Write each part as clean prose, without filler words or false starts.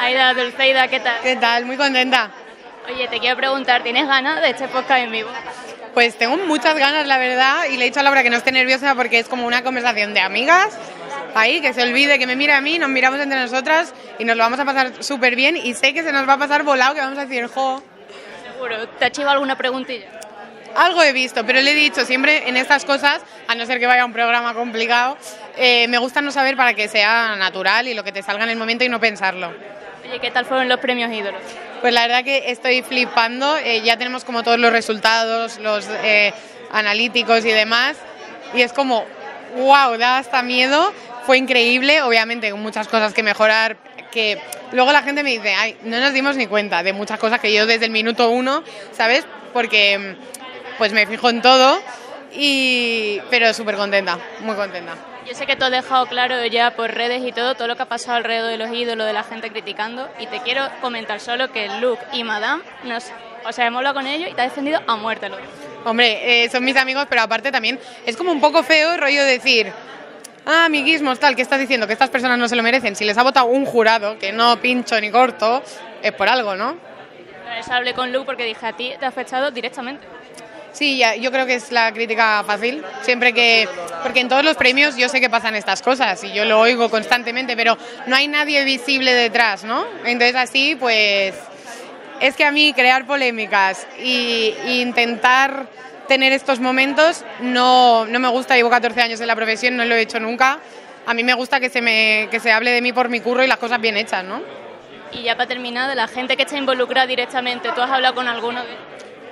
Aida, Dulceida, ¿qué tal? ¿Qué tal? Muy contenta. Oye, te quiero preguntar, ¿tienes ganas de este podcast en vivo? Pues tengo muchas ganas, la verdad, y le he dicho a Laura que no esté nerviosa porque es como una conversación de amigas, ahí, que se olvide, que me mire a mí, nos miramos entre nosotras y nos lo vamos a pasar súper bien y sé que se nos va a pasar volado, que vamos a decir, jo. Seguro. ¿Te ha chivado alguna preguntilla? Algo he visto, pero le he dicho siempre en estas cosas, a no ser que vaya a un programa complicado, me gusta no saber para que sea natural y lo que te salga en el momento y no pensarlo. Oye, ¿qué tal fueron los premios ídolos? Pues la verdad que estoy flipando, ya tenemos como todos los resultados, los analíticos y demás, y es como, wow, da hasta miedo, fue increíble, obviamente con muchas cosas que mejorar, que luego la gente me dice, ay, no nos dimos ni cuenta de muchas cosas que yo desde el minuto 1, ¿sabes? Porque pues me fijo en todo, pero súper contenta, muy contenta. Yo sé que tú has dejado claro ya por redes y todo lo que ha pasado alrededor de los ídolos, de la gente criticando, y te quiero comentar solo que Luke y Madame, hemos hablado con ellos y te ha defendido a muerte. Hombre, son mis amigos, pero aparte también es como un poco feo rollo decir, amiguismos, tal, ¿qué estás diciendo? Que estas personas no se lo merecen. Si les ha votado un jurado, que no pincho ni corto, es por algo, ¿no? Hablé con Luke porque dije, a ti te ha afectado directamente. Sí, ya, yo creo que es la crítica fácil, porque en todos los premios yo sé que pasan estas cosas y yo lo oigo constantemente, pero no hay nadie visible detrás, ¿no? Entonces así, pues, es que a mí crear polémicas e intentar tener estos momentos no me gusta. Llevo 14 años en la profesión, no lo he hecho nunca. A mí me gusta que se hable de mí por mi curro y las cosas bien hechas, ¿no? Y ya para terminar, de la gente que está involucrada directamente, ¿tú has hablado con alguno de...?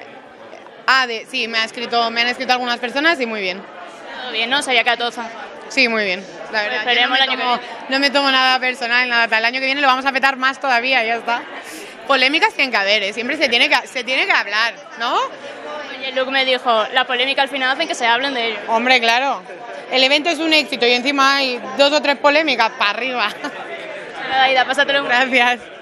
Sí, me han escrito algunas personas y muy bien. Todo bien, ¿no? Sabía que a todos han... Sí, muy bien, la verdad. Esperemos el año que viene. No me tomo nada personal, nada tal. El año que viene lo vamos a petar más todavía, ya está. Polémicas tienen que haber, siempre se tiene que hablar, ¿no? Oye, Luke me dijo, la polémica al final hacen que se hablen de ello. Hombre, claro. El evento es un éxito y encima hay 2 o 3 polémicas para arriba. Aida, pásatelo. Gracias.